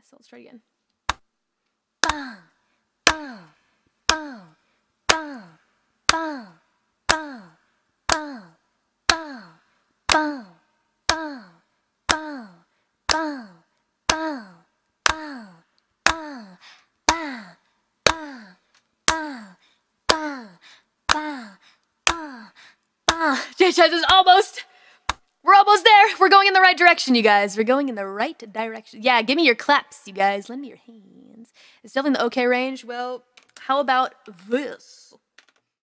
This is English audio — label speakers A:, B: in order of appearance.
A: So let's try it again. JHS is almost. We're almost there. We're going in the right direction, you guys. We're going in the right direction. Yeah, give me your claps, you guys. Lend me your hands. It's definitely in the okay range. Well, how about this?